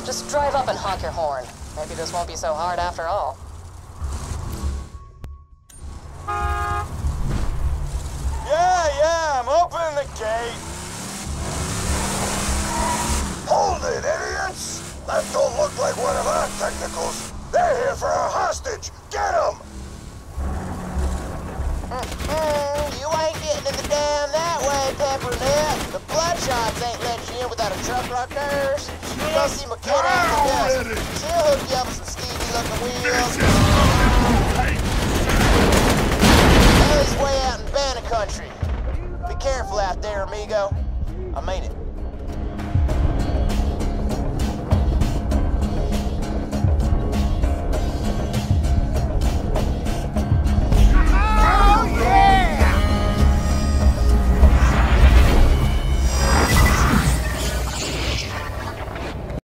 Just drive up and honk your horn. Maybe this won't be so hard after all. Yeah, I'm opening the gate. Hold it, idiots! That don't look like one of our technicals. They're here for our hostage. Get them! You ain't getting in the dam that way, Peppermint. The Bloodshots ain't let you in without a truck like hers. You go see McKenna after dusk. She'll hook you up with some Stevie-looking wheels. Ellie's way out in Banna country. Be careful out there, amigo. I mean it.